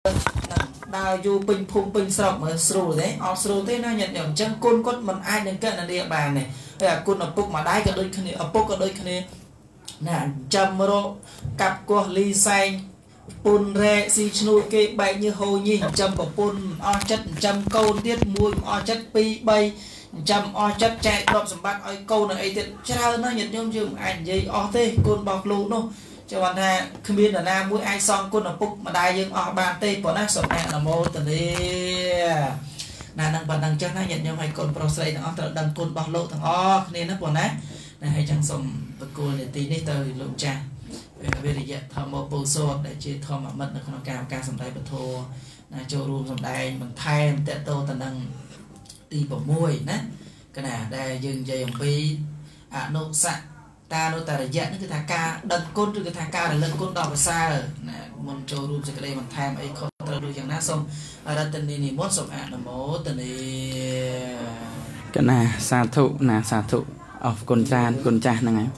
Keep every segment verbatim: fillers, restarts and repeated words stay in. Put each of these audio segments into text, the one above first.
đào du pin phun pin sọc mà sưu đấy ở sưu thế nó nhận nhận chân côn cốt mình ai đến cái là địa bàn này là côn ở bục mà đái cái đôi khi ở bục cái đôi khi nè châm rô cặp của ly xanh pun rê si chui kê bay như hồ nhi châm của pun o chất châm câu tiết mùi o chất pi bay châm o chất chạy đọc sầm bát oi câu này ấy cha nó nhận nhôm chừng ảnh gì o thế côn bọc lú nó cho bạn ha không biết là nam mũi ai xong côn ở bục mà đai nhưng o bàn tê của nó sọt nè là mô từ đi là năng bạn năng chắc nó nhận nhôm hay côn pro say nó tự đăng côn bọc lú thằng o nên nó còn nè hay chẳng xong bậc cô để tí nít từ lụng cha về bây giờ thợ một bộ số để chơi thợ mà mất nó không cao cao sầm tay bật thô là cho rùm sầm tay bằng thay tệ tô tận năng đi vào môi nè cái này đây dừng dây ông pi à nô sạ ta nô ta để dạy nó cái thà ca đợt côn từ cái thà ca để lên côn đỏ và xa rồi nè mình cho rùm sẽ cái đây bằng thay ấy không từ được chẳng ná xong ở đây tình đi mốt sầm ạ là mốt tình đi cái này xa thụ nè xa thụ ở con cha con cha là ngày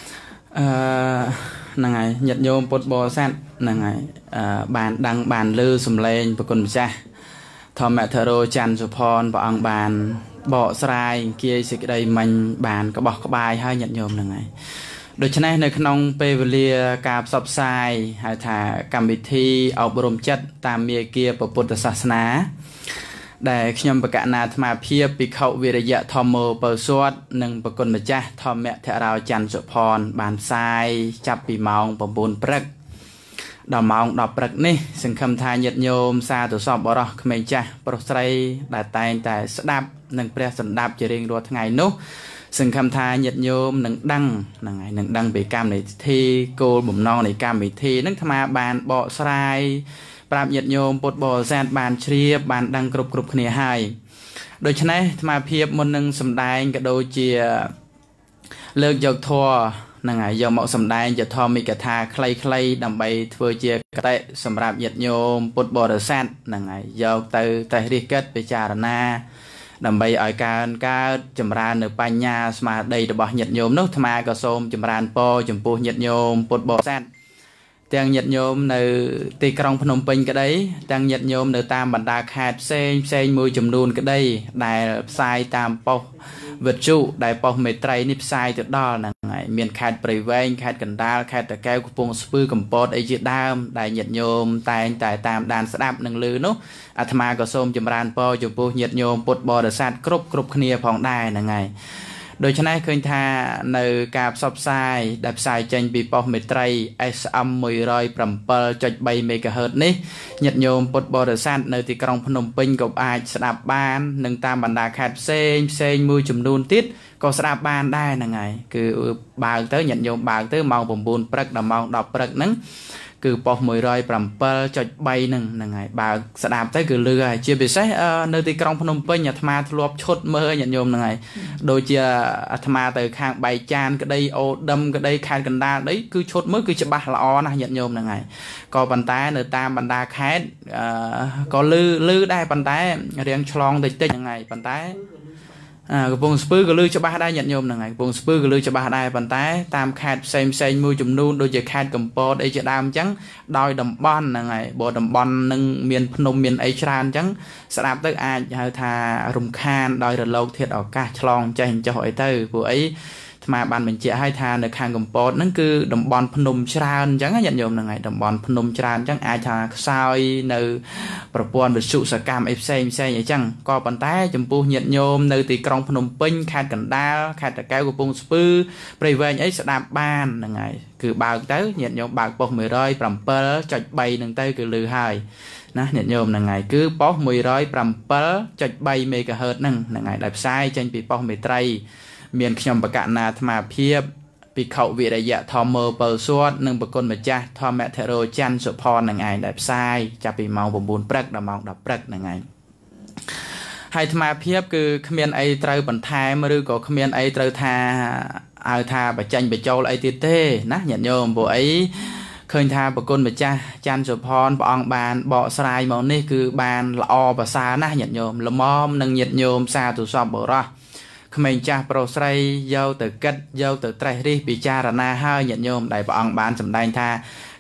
là ngày nhật nhôm bột bò san là ngày bàn đăng bàn lư sum lên và con cha thọ mẹ thợ rô chan su pon và ông bàn bọ sài kia sẽ cái đây mình bàn có bọc có bài hay nhật nhôm là ngàyโดยฉะนั้นในขนมเปเวลียกาบซับไซหายถากรรมวิธีเอาบรมจัดตามเมียเกียร์พุทธศาสนาได้ขยมประกาศนาธรรมเพียบปีเขาวิริยะทอมโมเปิดสวดหนึ่งประกลมาจ้าทอมแม่เทราวจันสุพรบานทรายจับปีมองประบุญปรักดอกมองดอกปรักนี่สังคมทายญโยมซาตัวสอบบรอขมิ้นจ้าโปรไซได้ตายแต่สดับหนึ่งเปรียสันดับจะเรียงรัวทั้งไงนุสังคมทายญโยมหนึ่งดังหนึ่งไงหนึ่งดังไปกรรมในที่โกลบุ่มนองในกรรมไปที่นั่งธรรมาบานเบาสายปราบญาติโยมปดบ่อแซนบานเชียบบานดังกรุบกรุบขณีให้โดยฉะนั้นมาเพียบมันนึงสำได้ก็โดยเจียเลิกยกทัวนั่งไงยกเหมาะสำได้จะทอมีกระทาใครใครดำไปเพื่อเจียกระเตะสำหรับญาติโยมปดบ่อแซนนั่งไงยกเตยเตยริกัดไปจารณาดำไปอ่อยการการจำรานในปัญญาสมาได้ดบ่อญาติโยมนุธมากระสมจำรานปอจำปูญาติโยมปดบ่อแซนแต่งญาติโยมในตีกรองพนมเปญก็ได้แต่งญาติโยมในตามบรรดาขาดเส้นเส้นมือจำนวนก็ได้ได้ทรายตามปอวิจุได้ปอเมตรัยนิพทรายจุดดอนั่งไงเมียนขาดปริเวณขาดกันดาขาดตะแก้วกุปงสปื้อกัมปอดไอจิตดามได้ญาติโยมตายตายตามดานสดับหนึ่งลือนุอาตมาก็ส้มจำรานปอจุปูญาติโยมปดบอดสัตว์กรุบกรุบขณีพองได้นั่งไงโดยฉะนั้นเคยทาในกาบซับไซดับไซจังปีปอเมตรัยไอซ์อัมมวยรอยปรำเปิลจุดใบเมกะเฮิร์ตนี้ญาติโยมปดบอดสัตว์ในที่กรุงพนมเปญกับอาสดับบ้านหนึ่งตามบรรดาขาดเส้นเส้นมือจำนวนติดก็สดับบ้านได้นั่งไงคือบางเตอญาติโยมบางเตอมองผมบุญปรักดำมองดอกปรักนั้นคือปอมวยรอยปรำเปิลจุดใบหนึ่งนั่งไงบางสดับเตอคือเรือเชื่อไปใช่ในที่กรุงพนมเปญญาติมาทลบชดเมื่อญาติโยมนั่งไงโดยเชื่ออาตมาแต่ข้างใบจานก็ได้โอดำก็ได้ขาดกันดาได้คือชดเมื่อคือจะบ้าละอ้อนะญาติโยมนั่งไงก็ปันท้ายในตามบรรดาแคสก็ลือลือได้ปันท้ายเรียงฉลองติดติดยังไงปันท้ายกระปงสปื้อก็ลือจะบ้าได้ญาติโยมนั่งไงกระปงสปื้อก็ลือจะบ้าได้ปันท้ายตามขาดเซมเซนมือจุ่มนูนโดยจะขาดกัมปอดไอจะดามจังดอยดำบอนนั่งไงบ่ดำบอนนึงเมียนพนมเมียนไอชานจังสลับตึกอาจะทารมคานดอยระโลกเทียดออกกาฉลองใจเห็นจะหอยเตอร์ผู้ไอมาบันเป็นเจ้าให้ทานในคางกัมปอดนั่นคือดำบอลพนมชราญจังญาติโยมนั่งไงดำบอลพนมชราญจังอาชาซอยในประปวนเป็นสุสกรรมเอฟเซมเซอย่างจังก็ปันท้ายจมพูญาติโยมในตีกรองพนมเปิ้งขาดกันดาขาดตะแก้วกับปงสปื้อปริเวณไอ้สดับบ้านนั่งไงคือบางเต้ญาติโยมบางปอกมือร้อยปรำเปิลจัดใบหนึ่งเต้คือลือหายนะญาติโยมนั่งไงคือปอกมือร้อยปรำเปิลจัดใบเมกะเฮิร์ตนั่งนั่งไงดับไซจังปีปอกเมตรัยเมียนขยมประกาศนาธรรมเพียบปีเขาวิริยะทอมเมอร์เปิลสวดหนึ่งประกลมาจ้าทอมแมทเทโรจันสุพรนั่งไงดับไซจะปีเมาบบุญปรักดับเมาดับปรักนั่งไงให้ธรรมเพียบคือขมิ้นไอเตอร์ปันทายมาหรือก็ขมิ้นไอเตอร์ทาเอาทาไปจันไปโจไอติเต้นะญาติโยมบ่ไอเคยทาประกลมาจ้าจันสุพรปองบานเบาสลายมองนี่คือบานละอภาษานะญาติโยมละมอมนั่งญาติโยมซาตุสอบบ่รอขมิ้นจ้าโปรไซเยาแต่กัดเยาแต่ไตรรีพิจารณาให้ญาติโยมได้ปองบานสำได้ทา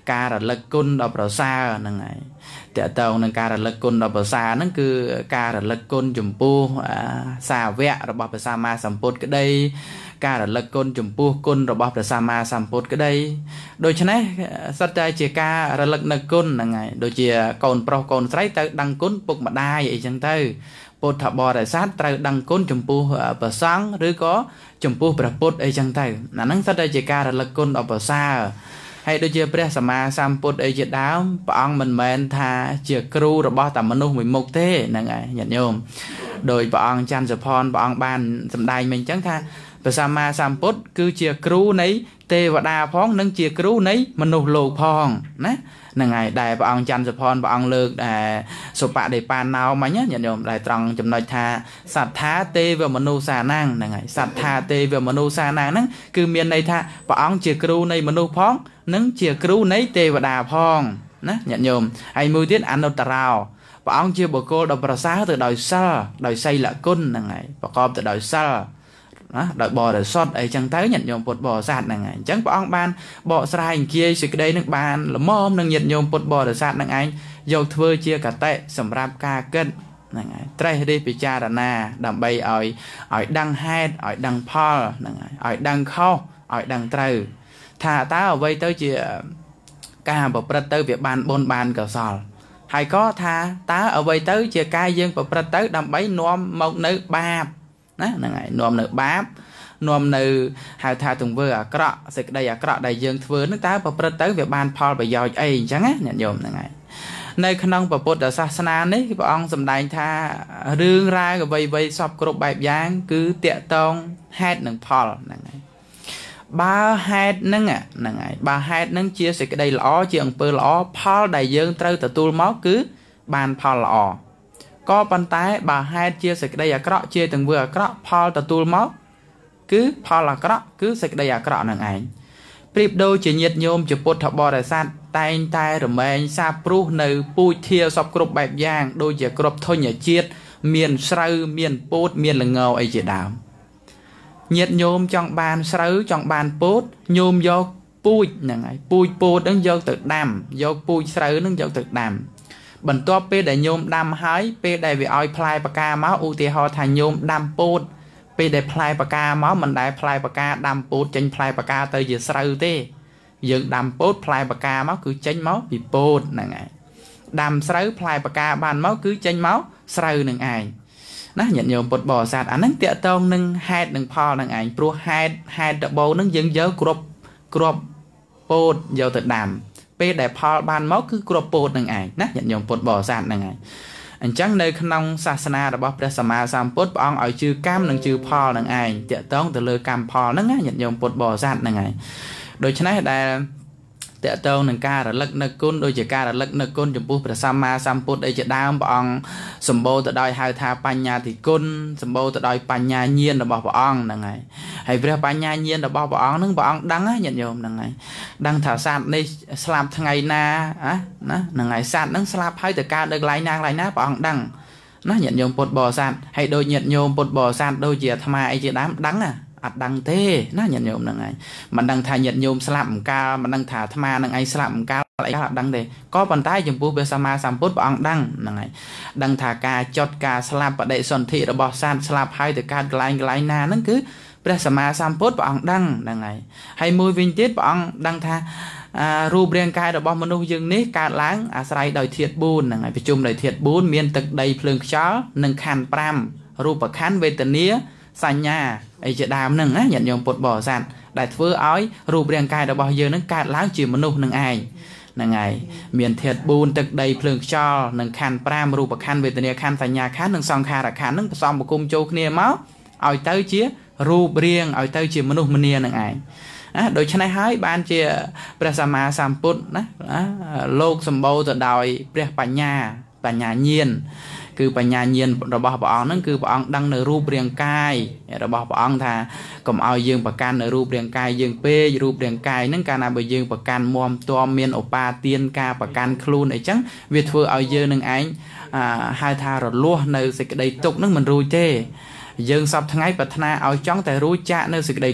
ការរលឹកគុណដល់ប្រសើរហ្នឹងហើយតើតើនឹងការរលឹកគុណដល់ប្រសើរហ្នឹងគឺការរលឹកគុណចំពោះសាវករបស់ព្រះសម្មាសម្ពុទ្ធក្តីការរលឹកគុណចំពោះគុណរបស់ព្រះសម្មាសម្ពុទ្ធក្តីដូច្នេះសិតតែជាការរលឹកនៅគុណហ្នឹងហើយដូចជាកូនប្រុសកូនស្រីត្រូវដឹងគុណពុកម្ដាយអីចឹងទៅពុទ្ធបរិស័ទត្រូវដឹងគុណចំពោះព្រះសង្ឃឬក៏ចំពោះព្រះពុទ្ធអីចឹងទៅអាហ្នឹងសិតតែជាការរលឹកគុណដល់ប្រសើរហើយដូចជាព្រះសម្មាសម្ពុទ្ធអីជាដើមព្រះអង្គមិនមែនថាជាគ្រូរបស់តែមនុស្សមួយមុខទេហ្នឹងហើយញាតិញោមដោយព្រះអង្គច័ន្ទសុផនព្រះអង្គបានសម្ដែងមិញអញ្ចឹងថាព្រះសម្មាសម្ពុទ្ធគឺជាគ្រូនៃទេវតាផងនិងជាគ្រូនៃមនុស្សលោកផងណាហ្នឹងហើយដែលព្រះអង្គច័ន្ទសុផនព្រះអង្គលើកដែលសុបដិបាណោមិញញាតិញោមដែលត្រង់ចំណុចថាសត្ថាទេវមនុស្សសាណាំងហ្នឹងហើយសត្ថាទេវមនុស្សសាណាំងហ្នឹងគឺមានន័យថាព្រះអង្គជាគ្រូនៃមនុស្សផងនិងជាគ្រូនៃទេវតាផងណាញាតិញោមហើយមួយទៀតអនុត្តរោព្រះអង្គជាបុគ្គលដ៏ប្រសើរទៅដោយសិលដោយសីលគុណហ្នឹងហើយប្រកបទៅដោយសិលណាដោយបរិសុទ្ធអីចឹងទៅញាតិញោមពុទ្ធបរិស័ទហ្នឹងហើយអញ្ចឹងព្រះអង្គបានបកស្រាយអង្គាយសេចក្តីនឹងបានល្មមនឹងញាតិញោមពុទ្ធបរិស័ទនឹងឯងយកធ្វើជាកតិសម្រាប់ការគិតហ្នឹងហើយត្រេះរិះពិចារណាដើម្បីឲ្យឲ្យដឹងហេតុឲ្យដឹងផលហ្នឹងហើយឲ្យដឹងខុសឲ្យដឹងត្រូវថាតើអ្វីទៅជាការប្រព្រឹត្តទៅវាបានបុណ្យបានកុសលហើយក៏ថាតើអ្វីទៅជាការយើងប្រព្រឹត្តទៅដើម្បីនាំមកនៅបាបណាហ្នឹងហើយនាំនៅបាបនាំនៅហៅថាទង្វើអាក្រក់សេចក្តីអាក្រក់ដែលយើងធ្វើហ្នឹងតើប្រព្រឹត្តទៅវាបានផលប្រយោជន៍អីអញ្ចឹងណាញាតិញោមហ្នឹងហើយនៅក្នុងពុទ្ធសាសនានេះព្រះអង្គសម្ដែងថារឿងរ៉ាវអ្វីៗសពគ្រប់បែបយ៉ាងគឺតាក់ទងហេតុនិងផលហ្នឹងហើយបើហេតុហ្នឹងហ្នឹងហើយបើហេតុហ្នឹងជាសេចក្តីល្អជាអំពើល្អផលដែលយើងត្រូវទទួលមកគឺបានផលល្អក៏ប៉ុន្តែបើហេតុជាសេចក្តីអាក្រក់ជាទង្វើអាក្រក់ផលទទួលមកគឺផលអាក្រក់គឺសេចក្តីអាក្រក់នឹងឯងប្រៀបដូចជាញាតិញោមជាពុទ្ធបរិស័ទតែងតែរមែងសាបព្រោះនៅពូជធាសពគ្រប់បែបយ៉ាងដូចជាគ្រប់ធញ្ញជាតិមានស្រូវមានពោតមានល្ងអីជាដើមញាតិញោមចង់បានស្រូវចង់បានពោតញោមយកពូជហ្នឹងហើយពូជពោតហ្នឹងយកទៅដាំយកពូជស្រូវហ្នឹងយកទៅដាំបន្ទាប់ពេលដែលញោមដាំហើយពេលដែលវាឲ្យផ្លែផ្កាមកឧទាហរណ៍ថាញោមដាំពោតពេលដែលផ្លែផ្កាមកមិនដែលផ្លែផ្កាដាំពោតចេញផ្លែផ្កាទៅជាស្រូវទេយើងដាំពោតផ្លែផ្កាមកគឺចេញមកពីពោតហ្នឹងឯងដាំស្រូវផ្លែផ្កាបានមកគឺចេញមកស្រូវនឹងឯងណាញាតិញោមពុទ្ធបរិស័ទអាហ្នឹងតាក់ទងនឹងហេតុនិងផលនឹងឯងព្រោះហេតុហេតុដបូងហ្នឹងយើងយកគ្រាប់គ្រាប់ពោតយកទៅដាំពេលដែលផលបានមកគឺគ្រាប់ពោតនឹងឯងណាញាតិញោមពុទ្ធបរិស័ទហ្នឹងឯងអញ្ចឹងនៅក្នុងសាសនារបស់ព្រះសម្មាសម្ពុទ្ធព្រះអង្គឲ្យជឿកម្មនិងជឿផលនឹងឯងតាក់ទងទៅលើកម្មផលហ្នឹងណាញាតិញោមពុទ្ធបរិស័ទហ្នឹងឯងដូច្នេះដែលតកតងនឹងការរលឹកនៅគុណដូចជាការរលឹកនៅគុណចំពោះព្រះសម្មាសម្ពុទ្ធអីជាដើមព្រះអង្គសម្បូរទៅដោយហៅថាបញ្ញាធិគុណសម្បូរទៅដោយបញ្ញាញាណរបស់ព្រះអង្គហ្នឹងហើយហើយព្រះបញ្ញាញាណរបស់ព្រះអង្គហ្នឹងព្រះអង្គដឹងណាញាតិញោមហ្នឹងហើយដឹងថាសត្វនេះស្លាប់ថ្ងៃណាណាហ្នឹងហើយសត្វហ្នឹងស្លាប់ហើយទៅកើតនៅកន្លែងណាកន្លែងណាព្រះអង្គដឹងណាញាតិញោមពុទ្ធបរិស័ទហើយដូចញាតិញោមពុទ្ធបរិស័ទដូចជាអាត្មាអីជាដើមដឹងណាអត់ដឹងទេណាញាតិញោមហ្នឹងហើយមិនដឹងថាញាតិញោមស្លាប់អង្កាលមិនដឹងថាអាត្មានឹងឯងស្លាប់អង្កាលអីអត់ដឹងទេក៏ប៉ុន្តែចំពោះព្រះសម្មាសម្ពុទ្ធព្រះអង្គដឹងហ្នឹងហើយដឹងថាការចត់ការស្លាប់បដិសន្ធិរបស់សត្វស្លាប់ហើយទៅកើតកន្លែងកន្លែងណាហ្នឹងគឺព្រះសម្មាសម្ពុទ្ធព្រះអង្គដឹងហ្នឹងហើយហើយមួយវិញទៀតព្រះអង្គដឹងថារូបរាងកាយរបស់មនុស្សយើងនេះកើតឡើងអាស្រ័យដោយធាតុបួនហ្នឹងហើយប្រជុំដោយធាតុបួនមានទឹកដីភ្លើងខ្យល់និងខណ្ឌប្រាំរូបខណ្ឌវេទនាសញ្ញាអីជាដើមហ្នឹងណាញាតិញោមពុទ្ធបរិស័ទដែលធ្វើឲ្យរូបរាងកាយរបស់យើងហ្នឹងកើតឡើងជាមនុស្សនឹងឯងហ្នឹងហើយមានធាតុបួនទឹកដីភ្លើងខ្យល់និងខណ្ឌប្រាំរូបខណ្ឌវេទនាខណ្ឌសញ្ញាខណ្ឌនិងសង្ខារខណ្ឌហ្នឹងផ្សំប្រគំចូលគ្នាមកឲ្យទៅជារូបរាងឲ្យទៅជាមនុស្សម្នានឹងឯងណាដូច្នេះហើយបានជាព្រះសម្មាសម្ពុទ្ធណាលោកសម្បូរទៅដោយព្រះបញ្ញាបញ្ញាញាណគឺបញ្ញាញាណរបស់ព្រះអង្គហ្នឹងគឺព្រះអង្គដឹងនៅរូបរាងកាយរបស់ព្រះអង្គថាកុំឲ្យយើងប្រកាន់នៅរូបរាងកាយយើងពេករូបរាងកាយហ្នឹងកាលណាបើយើងប្រកាន់មមទាំមានឧបាទានការប្រកាន់ខ្លួនអីចឹងវាធ្វើឲ្យយើងនឹងឯងហៅថារលាស់នៅសេចក្តីទុក្ខហ្នឹងមិនរួចទេយើងសពថ្ងៃប្រាថ្នាឲ្យចង់តែរួចចាកនៅសេចក្តីទុក្ខ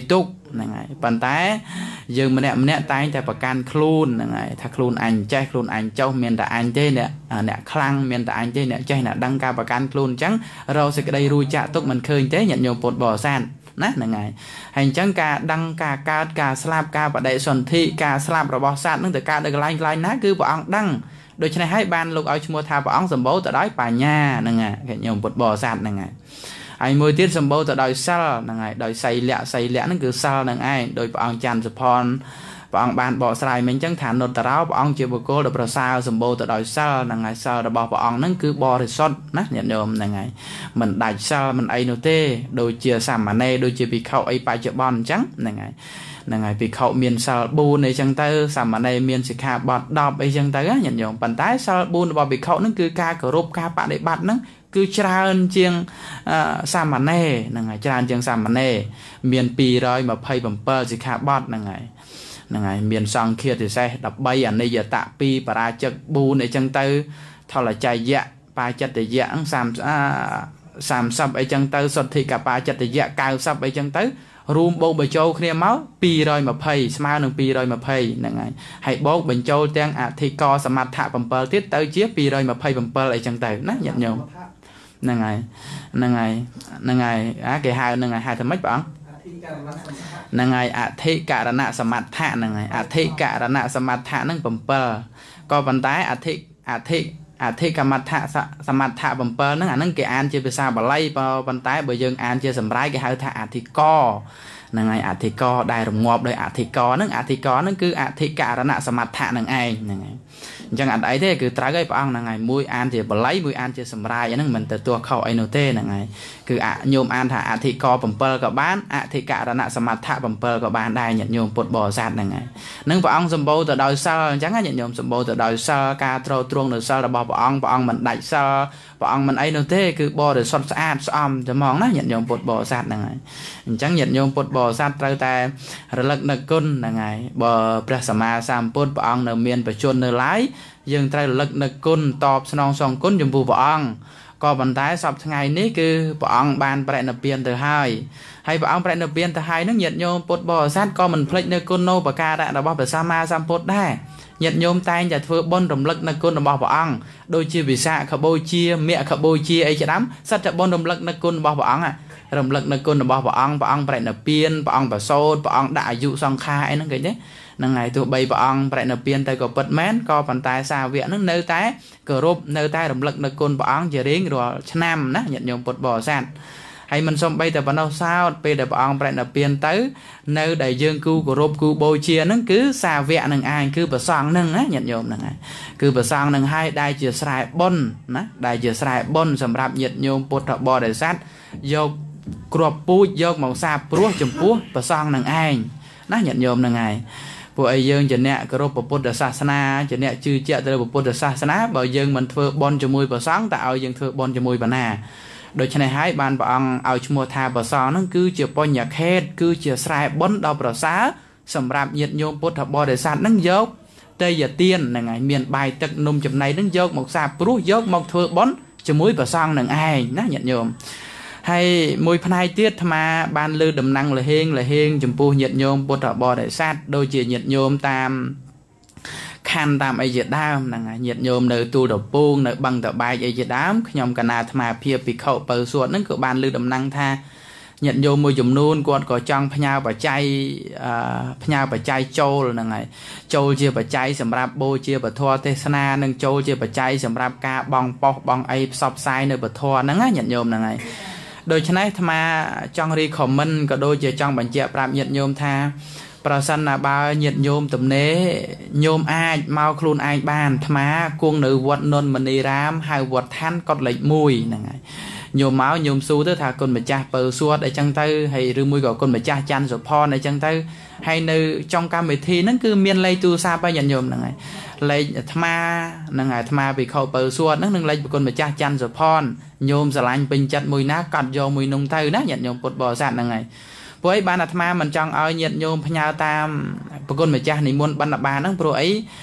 ហ្នឹងហើយប៉ុន្តែយើងម្នាក់ម្នាក់តែងតែប្រកាន់ខ្លួនហ្នឹងហើយថាខ្លួនអញចេះខ្លួនអញចុះមានតែអញទេអ្នកអ្នកខ្លាំងមានតែអញទេអ្នកចេះអ្នកដឹងការប្រកាន់ខ្លួនអញ្ចឹងរកសេចក្តីរួចចាក់ទុកមិនឃើញទេញាតិញោមពុទ្ធបរិស័ទណាហ្នឹងហើយហើយអញ្ចឹងការដឹងការកើតការស្លាប់ការបដិសន្ធិការស្លាប់របស់សត្វហ្នឹងទៅកើតនៅកន្លែងកន្លែងណាគឺព្រះអង្គដឹងដូច្នេះហើយបានលោកឲ្យឈ្មោះថាព្រះអង្គសម្បូរទៅដោយបញ្ញាហ្នឹងហើយញាតិញោមពុទ្ធបរិស័ទហ្នឹងហើយហើយមួយទៀតសម្បូរទៅដោយសិលហ្នឹងហើយដោយសីលៈសីលៈហ្នឹងគឺសិលហ្នឹងឯងដោយព្រះអង្គច័ន្ទសុផនព្រះអង្គបានបកស្រាយមិញអញ្ចឹងថានុត្តរោព្រះអង្គជាបុគ្គលដ៏ប្រសើរសម្បូរទៅដោយសិលហ្នឹងហើយសិលរបស់ព្រះអង្គហ្នឹងគឺបរិសុទ្ធណាញាតិញោមហ្នឹងហើយមិនដាច់សិលមិនអីនោះទេដូចជាសាមណេរដូចជាភិក្ខុអីបច្ចុប្បន្នអញ្ចឹងហ្នឹងហើយហ្នឹងហើយភិក្ខុមានសិលបួនអីចឹងទៅសាមណេរមានសិក្ខាបទដប់អីចឹងទៅញាតិញោមប៉ុន្តែសិលបួនរបស់ភិក្ខុហ្នឹងគឺការគោរពការបដិបត្តិហ្នឹងគឺច្រើនជាងសាមណេរហ្នឹងហើយច្រើនជាងសាមណេរមានពីររយម្ភៃbảyសិក្ខាបទហ្នឹងហើយហ្នឹងហើយមានសង្ឃាទិសេសដប់បីអនិយតៈពីរបរាជិកបួនអីចឹងទៅថលចយៈបាចិត្តយៈសាមសិបអីចឹងទៅសុទ្ធិកបាចិត្តយៈកៅសិបអីចឹងទៅរួមបូកបញ្ចូលគ្នាមកពីររយម្ភៃស្មើនឹងពីររយម្ភៃហ្នឹងហើយហើយបូកបញ្ចូលទាំងអធិកសមត្ថៈbảyទៀតទៅជាពីររយម្ភៃbảyអីចឹងទៅណាញាតិញោមហ្នឹងហើយហ្នឹងហើយហ្នឹងហើយអាគេហៅហ្នឹងហើយហៅថាម៉េចបងហ្នឹងហើយអធិករណសមត្ថៈហ្នឹងហើយអធិករណសមត្ថៈហ្នឹងbảyក៏ប៉ុន្តែអធិអធិអធិកមត្ថៈសមត្ថៈbảyហ្នឹងអាហ្នឹងគេអានជាភាសាបាលីប៉ុន្តែបើយើងអានជាសម្រាយគេហៅថាអធិកហ្នឹងហើយអធិកដែលរងាប់ដោយអធិកហ្នឹងអធិកហ្នឹងគឺអធិករណសមត្ថៈហ្នឹងឯងហ្នឹងហើយអញ្ចឹងអត់អីទេគឺត្រូវហើយព្រះអង្គហ្នឹងហើយមួយអានជាបាលីមួយអានជាសម្រាយហ្នឹងមិនទៅទោះខុសអីនោះទេហ្នឹងហើយគឺញោមអានថាអធិកbảyក៏បានអធិករណសមត្ថៈbảyក៏បានដែរញាតិញោមពុទ្ធបរិស័ទហ្នឹងហើយហ្នឹងព្រះអង្គសម្បូរទៅដោយសិលអញ្ចឹងញាតិញោមសម្បូរទៅដោយសិលការត្រោទ្រង់នៅសិលរបស់ព្រះអង្គព្រះអង្គមិនដាច់សិលព្រះអង្គមិនអីនោះទេគឺបរិសុទ្ធស្អាតស្អំតែហ្មងណាញាតិញោមពុទ្ធបរិស័ទហ្នឹងហើយអញ្ចឹងញាតិញោមពុទ្ធបរិស័ទត្រូវតែរលឹកនឹកគុណហ្នឹងហើយបើព្រះសម្មាសម្ពុទ្ធព្រះអង្គនៅមានបច្ចុប្បន្ននៅឡើយយើងត្រូវរលឹកនឹកគុណតបស្នងសងគុណចំពោះព្រះអង្គក៏ប៉ុន្តែសពថ្ងៃនេះគឺព្រះអង្គបានបរិនិព្វានទៅហើយហើយព្រះអង្គបរិនិព្វានទៅហើយនឹងញាតិញោមពុទ្ធបរិស័ទក៏មិនភ្លេចនៅគុណូបការៈរបស់ព្រះសម្មាសម្ពុទ្ធដែរញាតិញោមតែងតែធ្វើបុណ្យរំលឹកនៅគុណរបស់ព្រះអង្គដូចជាវិសាខបូជាមគ្គបូជាអីជាដើមសិតតែបុណ្យរំលឹកនៅគុណរបស់ព្រះអង្គរំលឹកនៅគុណរបស់ព្រះអង្គព្រះអង្គបរិនិព្វានព្រះអង្គប្រសូតព្រះអង្គដាក់អាយុសង្ខារអីហ្នឹងឃើញទេហ្នឹងហើយទោះបីព្រះអង្គបរិនិព្វានទៅក៏ពិតមែនក៏ប៉ុន្តែសាវកហ្នឹងនៅតែគោរពនៅតែរំលឹកនៅគុណព្រះអង្គជារៀងរាល់ឆ្នាំណាញាតិញោមពុទ្ធបរិស័ទហើយមិនសំបីតែប៉ុណ្ណោះសោតពេលដែលព្រះអង្គបរិនិព្វានទៅនៅដែលយើងគូគោរពគូបូជាហ្នឹងគឺសាវកនឹងឯងគឺព្រះសង្ឃហ្នឹងណាញាតិញោមហ្នឹងហើយគឺព្រះសង្ឃនឹងហើយដែលជាស្រែបុណ្យណាដែលជាស្រែបុណ្យសម្រាប់ញាតិញោមពុទ្ធបរិស័ទយកគ្រាប់ពូជយកមកសាព្រោះចំពោះព្រះសង្ឃនឹងឯងណាញាតិញោមហ្នឹងហើយពួកឯយើងជាអ្នកគោរពពុទ្ធសាសនាជាអ្នកជឿជាក់ទៅលើពុទ្ធសាសនាបើយើងមិនធ្វើបុណ្យជាមួយព្រះសង្ឃតើឲ្យយើងធ្វើបុណ្យជាមួយបណ្ណាដូច្នេះហើយបានព្រះអង្គឲ្យឈ្មោះថាព្រះសង្ឃហ្នឹងគឺជាបញ្ញខេត្តគឺជាស្រែបុណ្យដ៏ប្រសើរសម្រាប់ញាតិញោមពុទ្ធបរិស័ទហ្នឹងយកទេយទានហ្នឹងហើយមានបាយទឹកនំចំណីហ្នឹងយកមកសាព្រោះយកមកធ្វើបុណ្យជាមួយព្រះសង្ឃនឹងឯងណាញាតិញោមហើយមួយផ្នែកទៀតអាត្មាបានលើដំណឹងលហេងលហេងចំពោះញាតិញោមពុទ្ធបរិស័ទដូចជាញាតិញោមតាមខណ្ឌតាមអីជាដើមហ្នឹងហើយញាតិញោមនៅទូលតពងនៅបឹងតបែកអីជាដើមខ្ញុំកណាអាត្មាភាពភិក្ខុបើសួតហ្នឹងក៏បានលើដំណឹងថាញាតិញោមមួយចំនួនគាត់ក៏ចង់ផ្ញើបច្ច័យផ្ញើបច្ច័យចូលហ្នឹងហើយចូលជាបច្ច័យសម្រាប់បូជាពធទេសនានិងចូលជាបច្ច័យសម្រាប់ការបង់ប៉ុស្តិ៍បង់អីផ្សព្វផ្សាយនៅពធហ្នឹងណាញាតិញោមហ្នឹងហើយដូច្នេះអាត្មាចង់រីខមមិនក៏ដូចជាចង់បញ្ជាក់ប្រាប់ញាតិញោមថាប្រសិនណាបើញាតិញោមទំនេរញោមអាចមកខ្លួនឯងបានអាត្មាគង់នៅវត្តនន្ទមនីរាមហៅវត្តឋានកុដិលេខមួយហ្នឹងហើយញោមមកញោមស៊ូទៅថាគុណម្ចាស់ពៅសួតអីចឹងទៅហើយឬមួយក៏គុណម្ចាស់ច័ន្ទសុផនអីចឹងទៅហើយនៅចុងកម្មវិធីហ្នឹងគឺមានលេខទូរស័ព្ទឲ្យញាតិញោមហ្នឹងហើយលេខអាត្មាហ្នឹងហើយអាត្មាភិក្ខុពៅសួតហ្នឹងនឹងលេខគុណម្ចាស់ច័ន្ទសុផនញោមស្រឡាញ់ពេញចិត្តមួយណាកាត់យកមួយនោះទៅណាញាតិញោមពុទ្ធបរិស័ទហ្នឹងហើយព្រោះអីបានអាត្មាមិនចង់ឲ្យញាតិញោមផ្ញើតាមប្រគុណម្ចាស់និមន្តបណ្ឌបាហ្នឹងព្រោះអី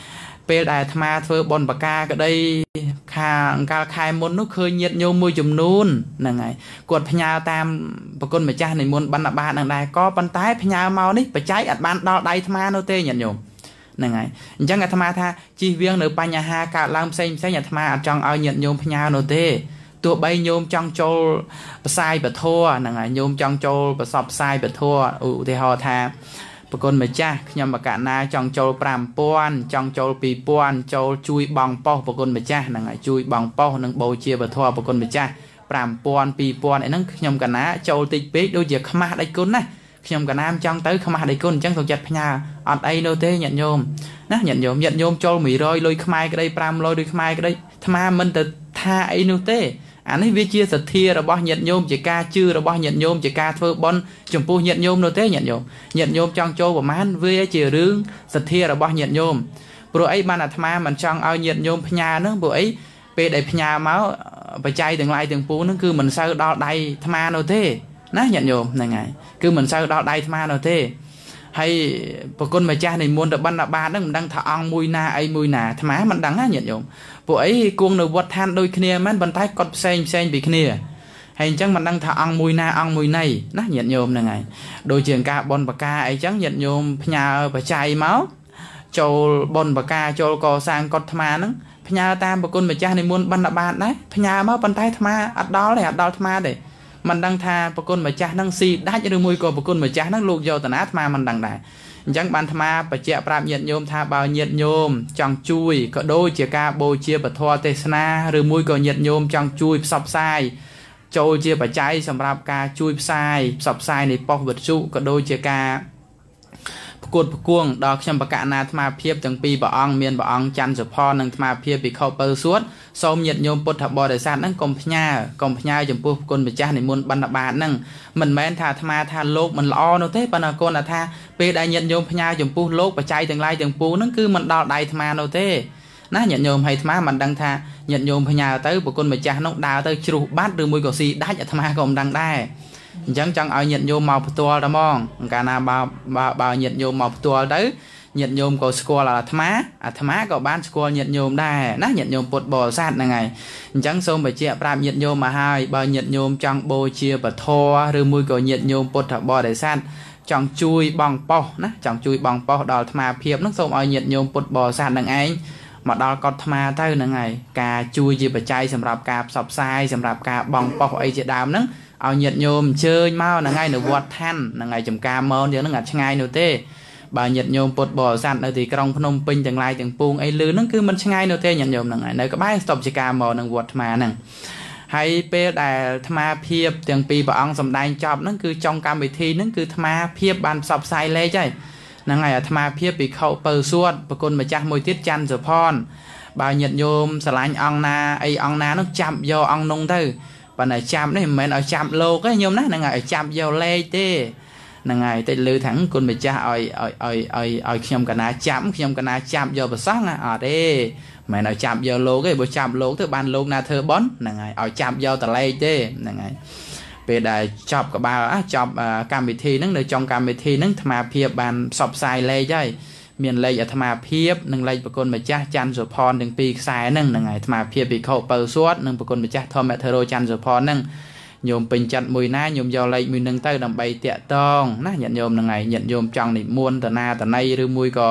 ពេលដែលអាត្មាធ្វើបនបកាក្តីខាកាលខែមុននោះឃើញញាតិញោមមួយចំនួនហ្នឹងហើយគាត់ផ្ញើតាមប្រគុណម្ចាស់នៃមុនបណ្ឌបាតនឹងដែរក៏ប៉ុន្តែផ្ញើមកនេះបច្ច័យអត់បានដល់ដៃអាត្មានោះទេញាតិញោមហ្នឹងហើយអញ្ចឹងអាត្មាថាជិះវៀងនៅបញ្ហាកើតឡើងផ្សេងផ្សេងអាត្មាអត់ចង់ឲ្យញាតិញោមផ្ញើនោះទេទោះបីញោមចង់ចូលផ្សាយពធហ្នឹងហើយញោមចង់ចូលប្រសពផ្សាយពធឧទាហរណ៍ថាប្រគុណម្ចាស់ខ្ញុំបកណាចង់ចូលប្រាំពាន់ចង់ចូលពីរពាន់ចូលជួយបងប៉ុសប្រគុណម្ចាស់ហ្នឹងហើយជួយបងប៉ុសនិងបូជាពធប្រគុណម្ចាស់ប្រាំពាន់ពីរពាន់អីហ្នឹងខ្ញុំកណាចូលតិចពេកដូចជាខ្មាស់ដៃគុណណាខ្ញុំកណាមចង់ទៅខ្មាស់ដៃគុណអញ្ចឹងចូលចិត្តផ្ញើអត់អីនោះទេញាតិញោមណាញាតិញោមញាតិញោមចូលមួយរយលុយខ្មែរក្តីប្រាំរយលុយខ្មែរក្តីអាត្មាមិនទៅថាអីនោះទេអានេះវាជាសទ្ធារបស់ញាតិញោមជាការជឿរបស់ញាតិញោមជាការធ្វើបុណ្យចំពោះញាតិញោមនោះទេញាតិញោមញាតិញោមចង់ចូលប្រមាណវាជារឿងសទ្ធារបស់ញាតិញោមព្រោះអីបានអាត្មាមិនចង់ឲ្យញាតិញោមផ្ញើហ្នឹងព្រោះអីពេលដែលផ្ញើមកបច្ច័យទាំងឡាយទាំងពួងហ្នឹងគឺមិនសូវដល់ដៃអាត្មានោះទេណាញាតិញោមហ្នឹងហើយគឺមិនសូវដល់ដៃអាត្មានោះទេហើយប្រគុណម្ចាស់នៃមុនទៅបណ្ឌបាតហ្នឹងមិនដឹងថាអង្គមួយណាអីមួយណាអាត្មាមិនដឹងណាញាតិញោមពួកអីគង់នៅវត្តឋានដូចគ្នាមែនប៉ុន្តែគាត់ផ្សេងផ្សេងពីគ្នាហើយអញ្ចឹងមិនដឹងថាអង្គមួយណាអង្គមួយណីណាញាតិញោមហ្នឹងហើយដូចជាការបនបកាអីចឹងញាតិញោមផ្ញើបច្ច័យមកចូលបនបកាចូលកសាងកុដអាត្មាហ្នឹងផ្ញើតាមប្រគុណម្ចាស់នៃមុនបណ្ឌបាតដែរផ្ញើមកប៉ុន្តែអាត្មាអត់ដល់ទេអត់ដល់អាត្មាទេមិនដឹងថាប្រគុណម្ចាស់ហ្នឹងស៊ីដាច់ឬមួយក៏ប្រគុណម្ចាស់ហ្នឹងលោកយកតាណាអាត្មាមិនដឹងដែរអញ្ចឹងបានអាត្មាបច្ចៈប្រាប់ញាតិញោមថាបើញាតិញោមចង់ជួយក៏ដូចជាការបូជាពធទេសនាឬមួយក៏ញាតិញោមចង់ជួយផ្សព្វផ្សាយចូលជាបច្ច័យសម្រាប់ការជួយផ្សាយផ្សព្វផ្សាយនៃប៉ុស្តិ៍វិទ្យុក៏ដូចជាការប្រកួតប្រគួងដល់ខ្ញុំបកណាអាត្មាភាពទាំងពីរព្រះអង្គមានព្រះអង្គច័ន្ទសុផននិងអាត្មាភាពភិក្ខុពៅសួតសូមញាតិញោមពុទ្ធបរិស័ទហ្នឹងកុំផ្ញើកុំផ្ញើចំពោះគុណម្ចាស់និមន្តបណ្ឌបាតហ្នឹងមិនមែនថាអាត្មាថាលោកមិនល្អនោះទេប៉ុន្តែគន់ថាពេលដែលញាតិញោមផ្ញើចំពោះលោកបច្ច័យទាំងឡាយទាំងពួងហ្នឹងគឺមិនដល់ដៃអាត្មានោះទេណាញាតិញោមឲ្យអាត្មាមិនដឹងថាញាតិញោមផ្ញើទៅប្រគុណម្ចាស់នោះដើរទៅជ្រុះបាត់ឬមួយក៏ស៊ីដាច់អាត្មាក៏មិនដឹងដែរអញ្ចឹងចង់ឲ្យញាតិញោមមកផ្ទាល់តែហ្មងកាលណាបើបើញាតិញោមមកផ្ទាល់ទៅញាតិញោមក៏ស្គាល់អាត្មាអាត្មាក៏បានស្គាល់ញាតិញោមដែរណាញាតិញោមពុទ្ធបរិស័ទហ្នឹងហើយអញ្ចឹងសូមបញ្ជាក់ប្រាប់ញាតិញោមមកហើយបើញាតិញោមចង់បូជាពធឬមួយក៏ញាតិញោមពុទ្ធបរិស័ទចង់ជួយបងប៉ុស្តិ៍ណាចង់ជួយបងប៉ុស្តិ៍ដល់អាត្មាភាពហ្នឹងសូមឲ្យញាតិញោមពុទ្ធបរិស័ទហ្នឹងឯងមកដល់កុដអាត្មាទៅហ្នឹងហើយការជួយជាបច្ច័យសម្រាប់ការផ្សព្វផ្សាយសម្រាប់ការបងប៉ុស្តិ៍អីជាដើមហ្នឹងឲ្យញាតិញោមអញ្ជើញមកហ្នឹងហើយនៅវត្តឋានហ្នឹងហើយចំការមនយើងហ្នឹងអត់ឆ្ងាយនោះទេបើញាតិញោមពុទ្ធបរិស័ទនៅទីក្រុងភ្នំពេញទាំងឡាយទាំងពួងអីលឺហ្នឹងគឺមិនឆ្ងាយនោះទេញាតិញោមហ្នឹងហើយនៅក្បែរស្តុបជាការមកនឹងវត្តអាត្មាហ្នឹងហើយពេលដែលអាត្មាភាពទាំងពីរព្រះអង្គសម្ដែងចប់ហ្នឹងគឺចុងកម្មវិធីហ្នឹងគឺអាត្មាភាពបានផ្សព្វផ្សាយលេខហើយហ្នឹងហើយអាត្មាភាពភិក្ខុពៅសួតប្រគុណម្ចាស់មួយទៀតច័ន្ទសុផនបើញាតិញោមស្រឡាញ់អង្គណាអីអង្គណានោះចាប់យកអង្គនោះទៅប៉ុន្តែចាប់នេះមិនមែនឲ្យចាប់លោកទេញោមណាហ្នឹងហើយឲ្យចាប់យកលេខទេហ្នឹងហើយតិចលឺថាគុណម្ចាស់ឲ្យឲ្យឲ្យឲ្យឲ្យខ្ញុំកណាចាប់ខ្ញុំកណាចាប់យកប្រសងអត់ទេមិនមែនឲ្យចាប់យកលោកទេបើចាប់លោកទៅបានលោកណាធ្វើបន់ហ្នឹងហើយឲ្យចាប់យកតលេខទេហ្នឹងហើយពេលដែលចប់ក្បាលចប់កម្មវិធីហ្នឹងនៅចុងកម្មវិធីហ្នឹងអាត្មាភាពបានផ្សព្វផ្សាយលេខហើយមានលេខអាត្មាភាពនិងលេខប្រគុណម្ចាស់ច័ន្ទសុផនទាំងពីរខ្សែហ្នឹងហ្នឹងហើយអាត្មាភាពភិក្ខុពៅសួតនិងប្រគុណម្ចាស់ធម្មធរោច័ន្ទសុផនហ្នឹងញោមពេញចិត្តមួយណាញោមយកលេខមួយនឹងទៅដើម្បីតាក់តងណាញាតិញោមហ្នឹងហើយញាតិញោមចង់និមន្តតណាតណៃឬមួយក៏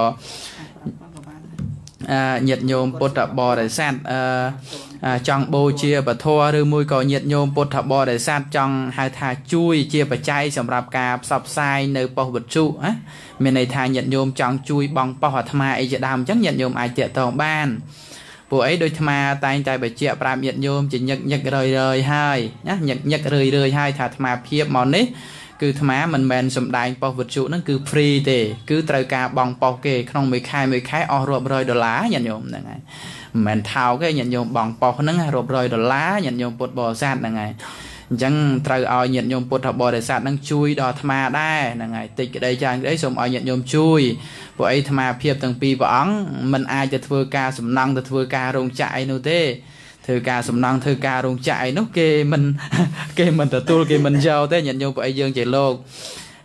អឺញាតិញោមពុទ្ធបរិស័ទអឺចង់បូជាពធឬមួយក៏ញាតិញោមពុទ្ធបរិស័ទចង់ហៅថាជួយជាបច្ច័យសម្រាប់ការផ្សព្វផ្សាយនៅប៉ុស្តិ៍វិទ្យុណាមានន័យថាញាតិញោមចង់ជួយបងប៉ុស្តិ៍អាត្មាអីជាដើមអញ្ចឹងញាតិញោមអាចតាក់ទងបានពួកអីដូចអាត្មាតែងតែបញ្ជាក់ប្រាប់ញាតិញោមជាញឹកញឹករយរយហើយណាញឹកញឹករឿយរឿយហើយថាអាត្មាភាពមកនេះគឺអាត្មាមិនមែនសំដែងប៉ុស្តិ៍វិទ្យុហ្នឹងគឺ free ទេគឺត្រូវការបងប៉ុស្តិ៍គេក្នុងមួយខែមួយខែអស់រាប់រយដុល្លារញាតិញោមហ្នឹងហើយមិនមែនថោកទេញាតិញោមបងប៉ុស្តិ៍ហ្នឹងរាប់រយដុល្លារញាតិញោមពុទ្ធបរិស័ទហ្នឹងហើយអញ្ចឹងត្រូវឲ្យញាតិញោមពុទ្ធបរិស័ទហ្នឹងជួយដល់អាត្មាដែរហ្នឹងហើយតិចក្តីច្រើនក្តីសូមឲ្យញាតិញោមជួយព្រោះអីអាត្មាភាពទាំងពីរព្រះអង្គមិនអាចទៅធ្វើការសំណង់ទៅធ្វើការរោងចក្រអីនោះទេធ្វើការសំណង់ធ្វើការរោងចក្រអីនោះគេមិនគេមិនទទួលគេមិនយកទេញាតិញោមព្រោះអីយើងជាលោក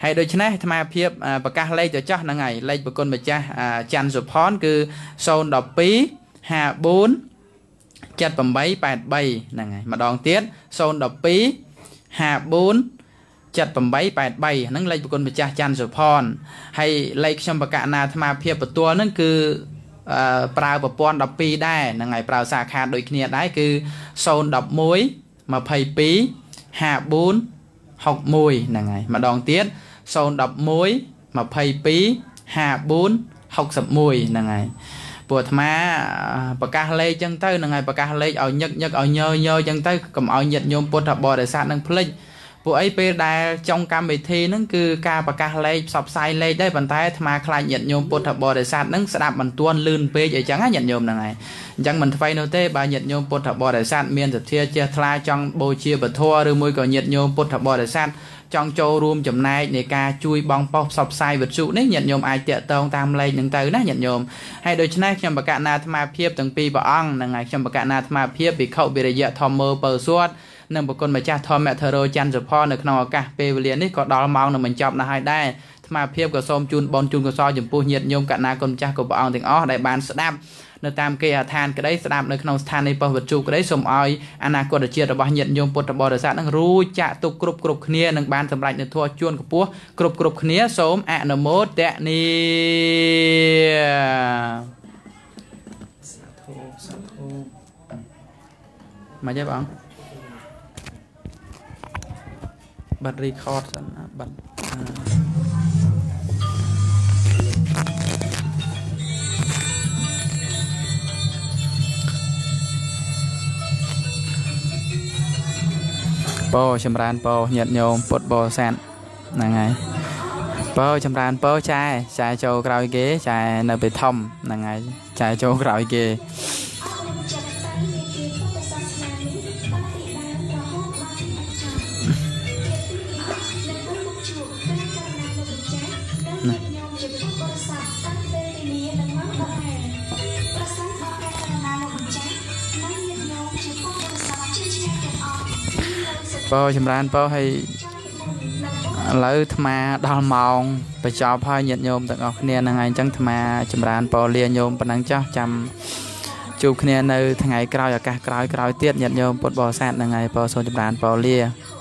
hay đôi chân tham gia phiệp bạc cá lấy cho chắc là ngày lấy bậc con bậc cha chăn sụp hòn cứ sôn đọc pí hạ bốn chặt bầm bấy bạt bay là ngày mà đòn tiết sôn đọc pí hạ bốn chặt bầm bấy bạt bay nâng lấy bậc con bậc cha chăn sụp hòn hay lấy trong bậc cá na tham gia phiệp bậc tua nâng cứ prao bậc pon đọc píได้là ngày prao xa khát đôi kia đấy cứ sôn đọc muối mà phây pí hạ bốn học mùi là ngày mà đòn tiết sôn đọc muối mà phây pí hạ bốn học sập mùi là ngày bữa tham á bậc cá lê chân tới là ngày bậc cá lê ở nhật nhật ở nhơ nhơ chân tới cầm ở nhật nhôm bột thập bò để sát năng plek bữa ấy pe đài trong cam bị thi nó cứ ca bậc cá lê sập sai lê đấy bàn tay tham á khai nhật nhôm bột thập bò để sát nó sẽ đạp bàn tuôn lươn pe vậy chẳng á nhật nhôm là ngày chẳng mình phải nô tê bà nhật nhôm bột thập bò để sát miền thực thi chia thay trong bồ chia bờ thua rồi môi còn nhật nhôm bột thập bò để sát trong châu room chấm này để ca chui bong bọc sập sai vật trụ đấy nhận nhôm ai tiện tông tam lây những từ đấy nhận nhôm hay đôi chân này trong bậc cạn na tham gia phiệp từng pi bảo ăn là ngày trong bậc cạn na tham gia phiệp bị khâu bị đại diện thom mơ bờ suốt nâng một con mà cha thom mẹ thờ rồi chăn rồi po được nọ cả pe liền đấy có đo mong là mình chọc là hai đây tham gia phiệp của xôm chun bon chun của so chấm pu nhiệt nhôm cạn na con cha của bảo ăn tiếng ó đại ban sẽ đam nơi tam kia than cái đấy sẽ đam nơi trong than này vật trụ cái đấy xôm oi anh à còn được chia được bao nhiệt nhôm bột bò được sát năng ru chạ tục cục cục kia nâng ban thầm lạnh được thua chuôn của pua cục cục kia xôm ạ nở mốt tệ ni mà chứ bạn bật record bật po chấm ran po nhiệt nhôm bột bò sạn là ngày po chấm ran po chai chai châu cào ghế chai nơi bị thom là ngày chai châu cào ghế po chấm ran po hay lấy thma đào mỏng phải cho phơi nhiệt nhôm tận ngọc nè là ngày chẳng thma chấm ran po liền nhôm phần năng chắc chăm chụp nè nơi ngày cào cả cào cào tiết nhiệt nhôm bột bò sạn là ngày po son chấm ran po lia